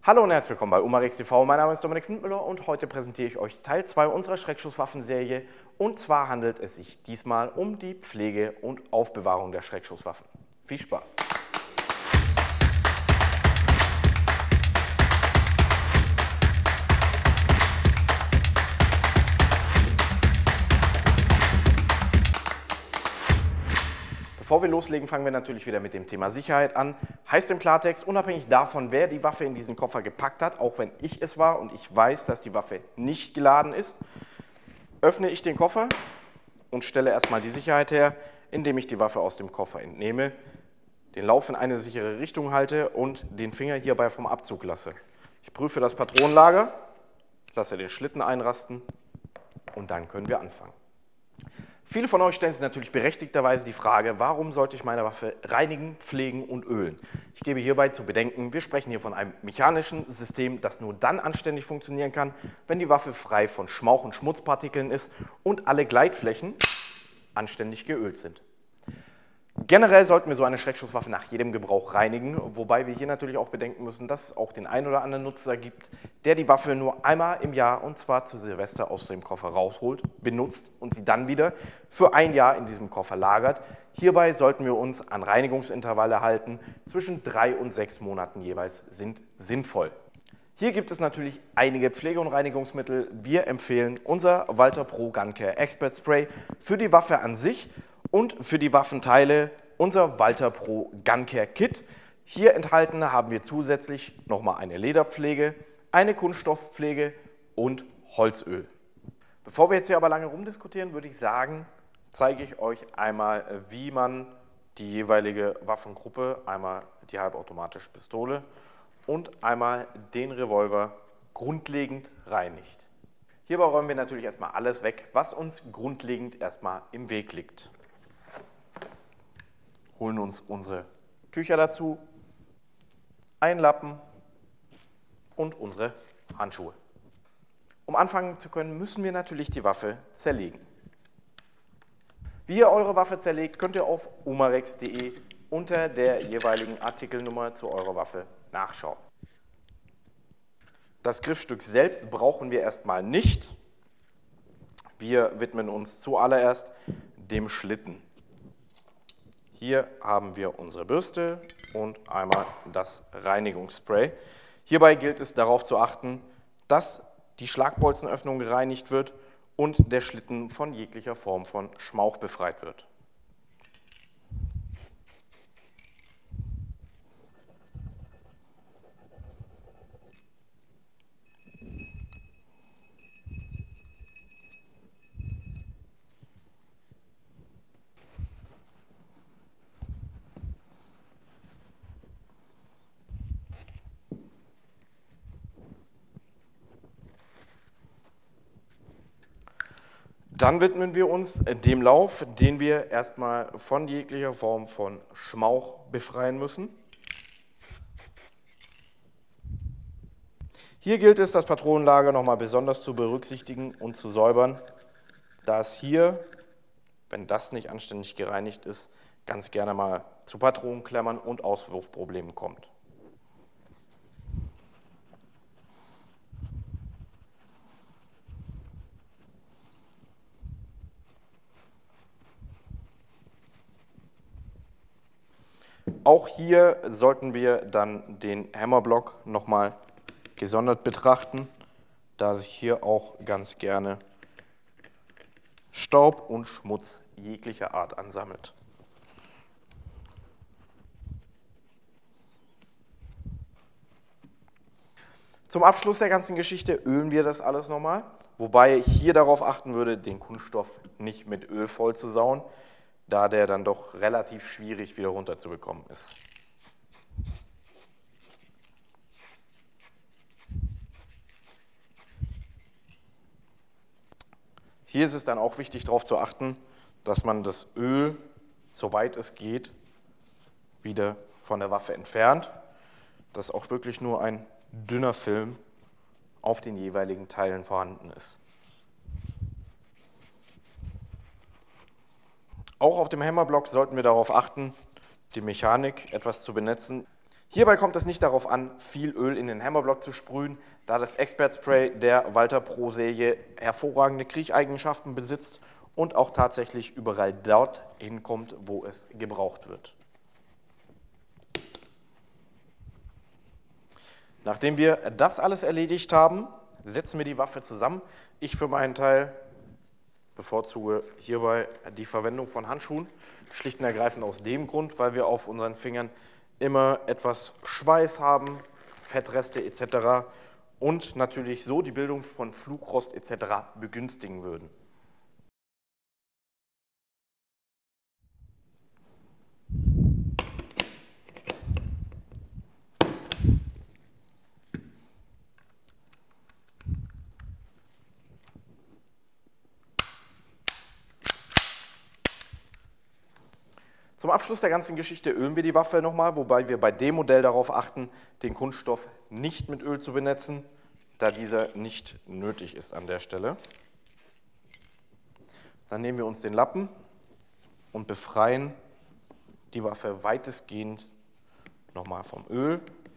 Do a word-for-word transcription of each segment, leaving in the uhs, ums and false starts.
Hallo und herzlich willkommen bei Umarex T V. Mein Name ist Dominik Windmüller und heute präsentiere ich euch Teil zwei unserer Schreckschusswaffenserie. Und zwar handelt es sich diesmal um die Pflege und Aufbewahrung der Schreckschusswaffen. Viel Spaß! Bevor wir loslegen, fangen wir natürlich wieder mit dem Thema Sicherheit an. Heißt im Klartext, unabhängig davon, wer die Waffe in diesen Koffer gepackt hat, auch wenn ich es war und ich weiß, dass die Waffe nicht geladen ist, öffne ich den Koffer und stelle erstmal die Sicherheit her, indem ich die Waffe aus dem Koffer entnehme, den Lauf in eine sichere Richtung halte und den Finger hierbei vom Abzug lasse. Ich prüfe das Patronenlager, lasse den Schlitten einrasten und dann können wir anfangen. Viele von euch stellen sich natürlich berechtigterweise die Frage, warum sollte ich meine Waffe reinigen, pflegen und ölen? Ich gebe hierbei zu bedenken, wir sprechen hier von einem mechanischen System, das nur dann anständig funktionieren kann, wenn die Waffe frei von Schmauch- und Schmutzpartikeln ist und alle Gleitflächen anständig geölt sind. Generell sollten wir so eine Schreckschusswaffe nach jedem Gebrauch reinigen, wobei wir hier natürlich auch bedenken müssen, dass es auch den einen oder anderen Nutzer gibt, der die Waffe nur einmal im Jahr, und zwar zu Silvester, aus dem Koffer rausholt, benutzt und sie dann wieder für ein Jahr in diesem Koffer lagert. Hierbei sollten wir uns an Reinigungsintervalle halten, zwischen drei und sechs Monaten jeweils sind sinnvoll. Hier gibt es natürlich einige Pflege- und Reinigungsmittel. Wir empfehlen unser Walther Pro Gun Care Expert Spray für die Waffe an sich und für die Waffenteile unser Walther Pro Gun Care Kit. Hier enthalten haben wir zusätzlich nochmal eine Lederpflege, eine Kunststoffpflege und Holzöl. Bevor wir jetzt hier aber lange rumdiskutieren, würde ich sagen, zeige ich euch einmal, wie man die jeweilige Waffengruppe, einmal die halbautomatische Pistole und einmal den Revolver grundlegend reinigt. Hierbei räumen wir natürlich erstmal alles weg, was uns grundlegend erstmal im Weg liegt. Holen uns unsere Tücher dazu, einen Lappen und unsere Handschuhe. Um anfangen zu können, müssen wir natürlich die Waffe zerlegen. Wie ihr eure Waffe zerlegt, könnt ihr auf umarex punkt de unter der jeweiligen Artikelnummer zu eurer Waffe nachschauen. Das Griffstück selbst brauchen wir erstmal nicht. Wir widmen uns zuallererst dem Schlitten. Hier haben wir unsere Bürste und einmal das Reinigungsspray. Hierbei gilt es darauf zu achten, dass die Schlagbolzenöffnung gereinigt wird und der Schlitten von jeglicher Form von Schmauch befreit wird. Dann widmen wir uns dem Lauf, den wir erstmal von jeglicher Form von Schmauch befreien müssen. Hier gilt es, das Patronenlager nochmal besonders zu berücksichtigen und zu säubern, da es hier, wenn das nicht anständig gereinigt ist, ganz gerne mal zu Patronenklemmern und Auswurfproblemen kommt. Auch hier sollten wir dann den Hammerblock nochmal gesondert betrachten, da sich hier auch ganz gerne Staub und Schmutz jeglicher Art ansammelt. Zum Abschluss der ganzen Geschichte ölen wir das alles nochmal, wobei ich hier darauf achten würde, den Kunststoff nicht mit Öl voll zu sauen, da der dann doch relativ schwierig wieder runterzubekommen ist. Hier ist es dann auch wichtig, darauf zu achten, dass man das Öl, soweit es geht, wieder von der Waffe entfernt, dass auch wirklich nur ein dünner Film auf den jeweiligen Teilen vorhanden ist. Auch auf dem Hammerblock sollten wir darauf achten, die Mechanik etwas zu benetzen. Hierbei kommt es nicht darauf an, viel Öl in den Hammerblock zu sprühen, da das Expert Spray der Walther Pro Serie hervorragende Kriecheigenschaften besitzt und auch tatsächlich überall dort hinkommt, wo es gebraucht wird. Nachdem wir das alles erledigt haben, setzen wir die Waffe zusammen. Ich für meinen Teil bevorzuge hierbei die Verwendung von Handschuhen, schlicht und ergreifend aus dem Grund, weil wir auf unseren Fingern immer etwas Schweiß haben, Fettreste et cetera und natürlich so die Bildung von Flugrost et cetera begünstigen würden. Zum Abschluss der ganzen Geschichte ölen wir die Waffe nochmal, wobei wir bei dem Modell darauf achten, den Kunststoff nicht mit Öl zu benetzen, da dieser nicht nötig ist an der Stelle. Dann nehmen wir uns den Lappen und befreien die Waffe weitestgehend nochmal vom Öl.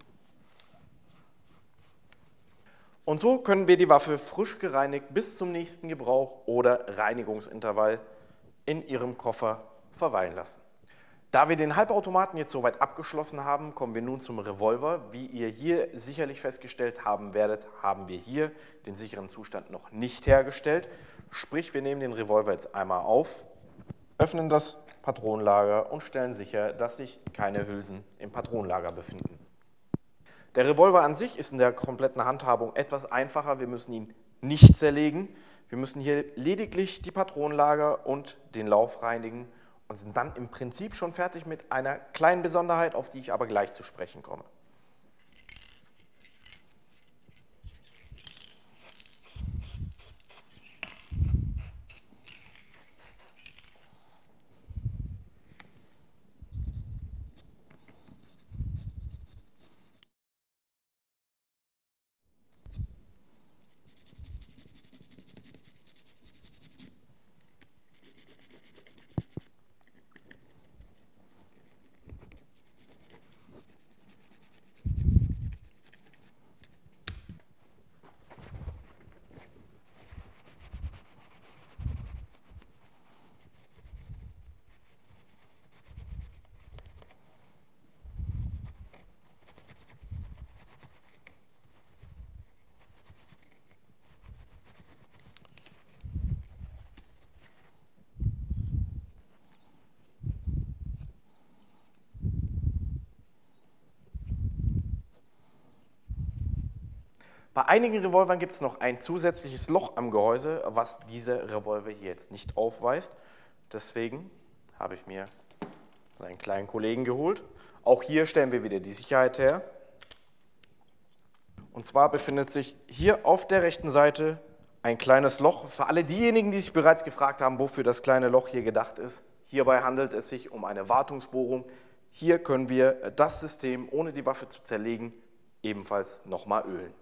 Und so können wir die Waffe frisch gereinigt bis zum nächsten Gebrauch oder Reinigungsintervall in Ihrem Koffer verweilen lassen. Da wir den Halbautomaten jetzt soweit abgeschlossen haben, kommen wir nun zum Revolver. Wie ihr hier sicherlich festgestellt haben werdet, haben wir hier den sicheren Zustand noch nicht hergestellt. Sprich, wir nehmen den Revolver jetzt einmal auf, öffnen das Patronenlager und stellen sicher, dass sich keine Hülsen im Patronenlager befinden. Der Revolver an sich ist in der kompletten Handhabung etwas einfacher. Wir müssen ihn nicht zerlegen. Wir müssen hier lediglich die Patronenlager und den Lauf reinigen und sind dann im Prinzip schon fertig mit einer kleinen Besonderheit, auf die ich aber gleich zu sprechen komme. Bei einigen Revolvern gibt es noch ein zusätzliches Loch am Gehäuse, was diese Revolver hier jetzt nicht aufweist. Deswegen habe ich mir seinen kleinen Kollegen geholt. Auch hier stellen wir wieder die Sicherheit her. Und zwar befindet sich hier auf der rechten Seite ein kleines Loch. Für alle diejenigen, die sich bereits gefragt haben, wofür das kleine Loch hier gedacht ist, hierbei handelt es sich um eine Wartungsbohrung. Hier können wir das System, ohne die Waffe zu zerlegen, ebenfalls nochmal ölen.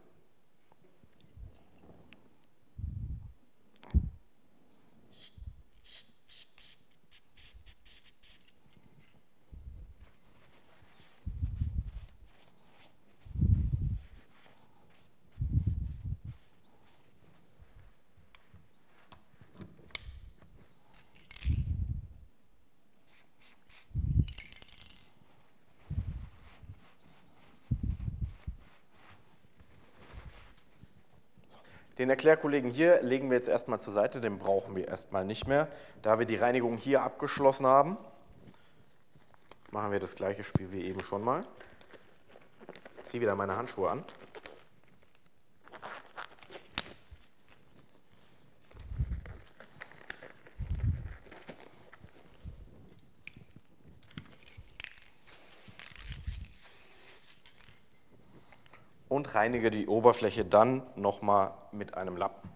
Den Erklärkollegen hier legen wir jetzt erstmal zur Seite, den brauchen wir erstmal nicht mehr. Da wir die Reinigung hier abgeschlossen haben, machen wir das gleiche Spiel wie eben schon mal. Ich ziehe wieder meine Handschuhe an. Und reinige die Oberfläche dann nochmal mit einem Lappen.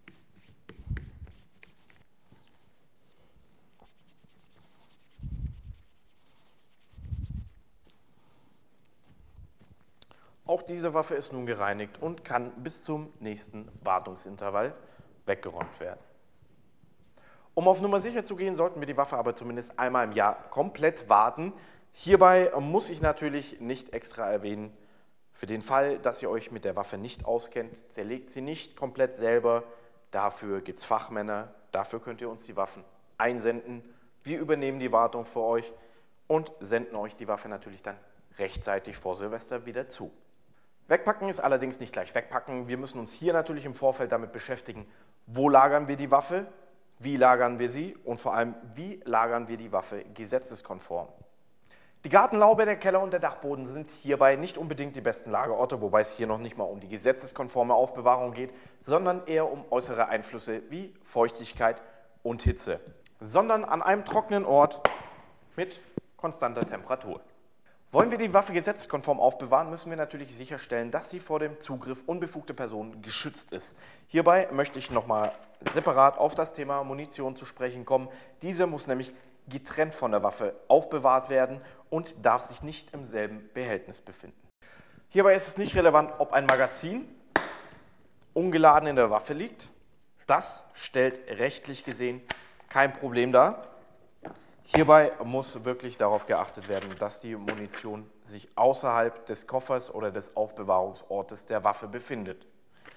Auch diese Waffe ist nun gereinigt und kann bis zum nächsten Wartungsintervall weggeräumt werden. Um auf Nummer sicher zu gehen, sollten wir die Waffe aber zumindest einmal im Jahr komplett warten, Hierbei muss ich natürlich nicht extra erwähnen, für den Fall, dass ihr euch mit der Waffe nicht auskennt, zerlegt sie nicht komplett selber. Dafür gibt es Fachmänner, dafür könnt ihr uns die Waffen einsenden. Wir übernehmen die Wartung für euch und senden euch die Waffe natürlich dann rechtzeitig vor Silvester wieder zu. Wegpacken ist allerdings nicht gleich wegpacken. Wir müssen uns hier natürlich im Vorfeld damit beschäftigen, wo lagern wir die Waffe, wie lagern wir sie und vor allem, wie lagern wir die Waffe gesetzeskonform. Die Gartenlaube, der Keller und der Dachboden sind hierbei nicht unbedingt die besten Lagerorte, wobei es hier noch nicht mal um die gesetzeskonforme Aufbewahrung geht, sondern eher um äußere Einflüsse wie Feuchtigkeit und Hitze, sondern an einem trockenen Ort mit konstanter Temperatur. Wollen wir die Waffe gesetzeskonform aufbewahren, müssen wir natürlich sicherstellen, dass sie vor dem Zugriff unbefugter Personen geschützt ist. Hierbei möchte ich nochmal separat auf das Thema Munition zu sprechen kommen. Diese muss nämlich getrennt von der Waffe aufbewahrt werden und darf sich nicht im selben Behältnis befinden. Hierbei ist es nicht relevant, ob ein Magazin ungeladen in der Waffe liegt. Das stellt rechtlich gesehen kein Problem dar. Hierbei muss wirklich darauf geachtet werden, dass die Munition sich außerhalb des Koffers oder des Aufbewahrungsortes der Waffe befindet.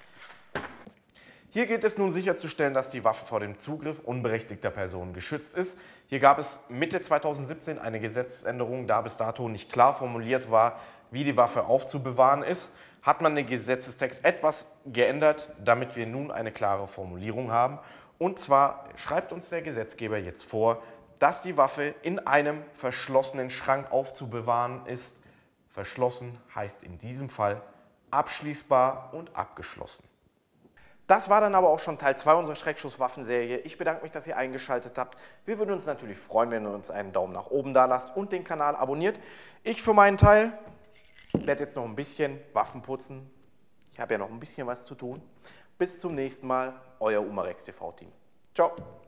Hier geht es nun sicherzustellen, dass die Waffe vor dem Zugriff unberechtigter Personen geschützt ist. Hier gab es Mitte zweitausendsiebzehn eine Gesetzesänderung, da bis dato nicht klar formuliert war, wie die Waffe aufzubewahren ist, hat man den Gesetzestext etwas geändert, damit wir nun eine klare Formulierung haben. Und zwar schreibt uns der Gesetzgeber jetzt vor, dass die Waffe in einem verschlossenen Schrank aufzubewahren ist. Verschlossen heißt in diesem Fall abschließbar und abgeschlossen. Das war dann aber auch schon Teil zwei unserer Schreckschusswaffenserie. Ich bedanke mich, dass ihr eingeschaltet habt. Wir würden uns natürlich freuen, wenn ihr uns einen Daumen nach oben da lasst und den Kanal abonniert. Ich für meinen Teil werde jetzt noch ein bisschen Waffen putzen. Ich habe ja noch ein bisschen was zu tun. Bis zum nächsten Mal, euer Umarex T V Team. Ciao.